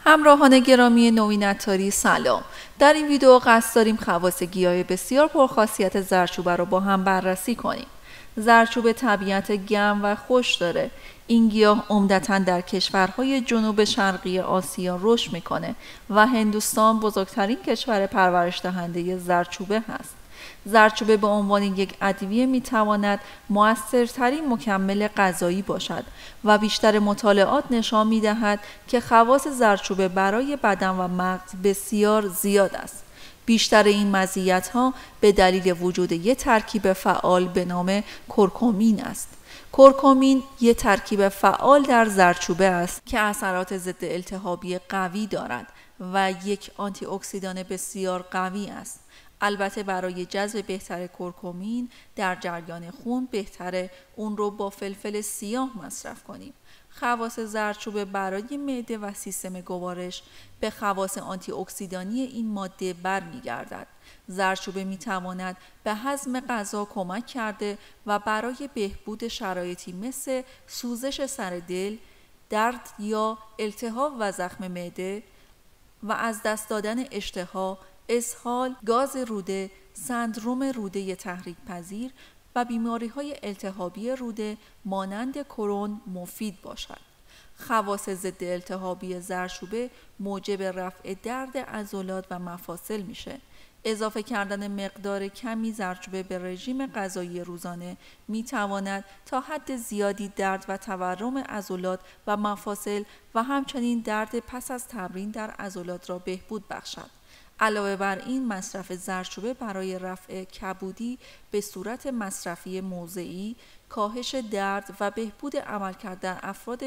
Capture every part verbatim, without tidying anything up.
همراهان گرامی نوین عطاری سلام. در این ویدیو قصد داریم خواص گیاه بسیار پرخاصیت زردچوبه رو با هم بررسی کنیم. زردچوبه طبیعت گرم و خوش داره. این گیاه عمدتاً در کشورهای جنوب شرقی آسیا رشد میکنه و هندوستان بزرگترین کشور پرورش دهنده زردچوبه هست. زردچوبه به عنوان یک ادویه میتواند مؤثرترین مکمل غذایی باشد و بیشتر مطالعات نشان میدهد که خواص زردچوبه برای بدن و مغز بسیار زیاد است. بیشتر این مزیت‌ها به دلیل وجود یک ترکیب فعال به نام کرکمین است. کرکمین یک ترکیب فعال در زردچوبه است که اثرات ضد التهابی قوی دارد و یک آنتی اکسیدان بسیار قوی است. البته برای جذب بهتر کرکمین در جریان خون بهتره اون رو با فلفل سیاه مصرف کنیم. خواص زردچوبه برای معده و سیستم گوارش به خواص آنتی اکسیدانی این ماده برمیگردد. زردچوبه میتواند به هضم غذا کمک کرده و برای بهبود شرایطی مثل سوزش سر دل، درد یا التهاب و زخم معده و از دست دادن اشتها، اسهال، گاز روده، سندروم روده تحریک پذیر و بیماری‌های التهابی روده مانند کرون مفید باشد. خواص ضد التهابی زردچوبه موجب رفع درد عضلات و مفاصل میشه. اضافه کردن مقدار کمی زردچوبه به رژیم غذایی روزانه می تواند تا حد زیادی درد و تورم عضلات و مفاصل و همچنین درد پس از تمرین در عضلات را بهبود بخشد. علاوه بر این مصرف زردچوبه برای رفع کبودی به صورت مصرفی موضعی، کاهش درد و بهبود عملکرد در افراد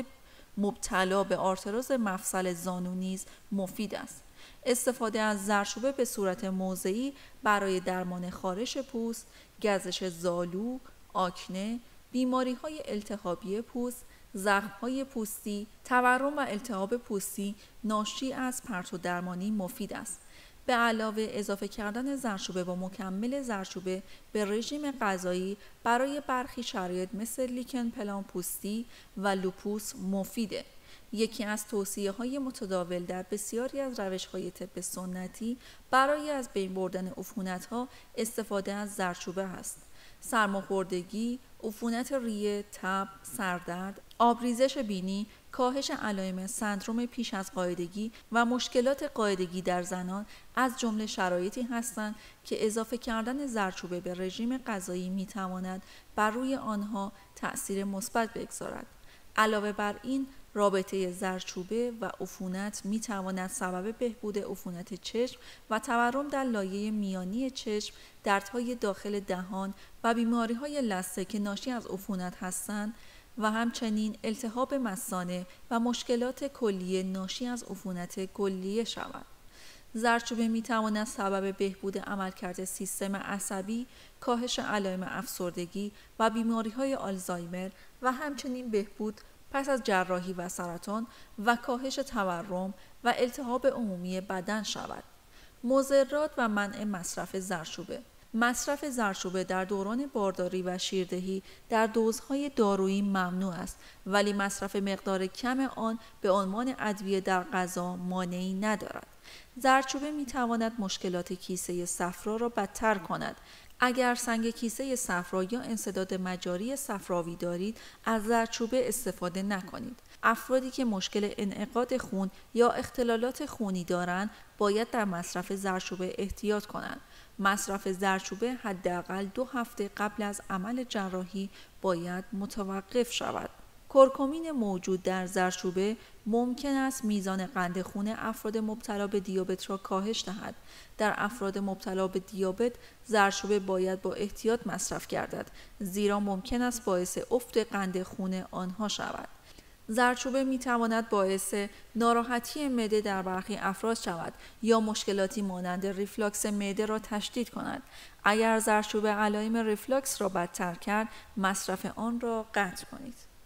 مبتلا به آرتروز مفصل زانو نیز مفید است. استفاده از زردچوبه به صورت موضعی برای درمان خارش پوست، گزش زالو، آکنه، بیماری‌های التهابی پوست، زخم‌های پوستی، تورم و التهاب پوستی ناشی از پرتو درمانی مفید است. به علاوه اضافه کردن زردچوبه با مکمل زردچوبه به رژیم غذایی برای برخی شرایط مثل لیکن پلان پوستی و لوپوس مفیده. یکی از توصیه‌های متداول در بسیاری از روش‌های طب سنتی برای از بین بردن عفونت‌ها استفاده از زردچوبه است. سرماخوردگی، عفونت ریه، تب، سردرد، آبریزش بینی، کاهش علائم سندروم پیش از قاعدگی و مشکلات قاعدگی در زنان از جمله شرایطی هستند که اضافه کردن زردچوبه به رژیم غذایی می‌تواند بر روی آنها تأثیر مثبت بگذارد. علاوه بر این، رابطه زردچوبه و عفونت می تواند سبب بهبود عفونت چشم و تورم در لایه میانی چشم، دردهای داخل دهان و بیماری‌های لثه که ناشی از عفونت هستند و همچنین التهاب مثانه و مشکلات کلیه ناشی از عفونت کلیه شود. زردچوبه می تواند سبب بهبود عملکرد سیستم عصبی، کاهش علائم افسردگی و بیماری‌های آلزایمر و همچنین بهبود پس از جراحی و سرطان و کاهش تورم و التهاب عمومی بدن شود. مضرات و منع مصرف زردچوبه. مصرف زردچوبه در دوران بارداری و شیردهی در دوزهای دارویی ممنوع است، ولی مصرف مقدار کم آن به عنوان ادویه در غذا مانعی ندارد. زردچوبه می‌تواند مشکلات کیسه صفرا را بدتر کند. اگر سنگ کیسه صفرا یا انسداد مجاری صفراوی دارید، از زردچوبه استفاده نکنید. افرادی که مشکل انعقاد خون یا اختلالات خونی دارند، باید در مصرف زردچوبه احتیاط کنند. مصرف زردچوبه حداقل دو هفته قبل از عمل جراحی باید متوقف شود. کرکمین موجود در زردچوبه ممکن است میزان قند خون افراد مبتلا به دیابت را کاهش دهد. در افراد مبتلا به دیابت زردچوبه باید با احتیاط مصرف گردد، زیرا ممکن است باعث افت قند خون آنها شود. زردچوبه میتواند باعث ناراحتی معده در برخی افراد شود یا مشکلاتی مانند ریفلاکس معده را تشدید کند. اگر زردچوبه علائم ریفلاکس را بدتر کرد، مصرف آن را قطع کنید.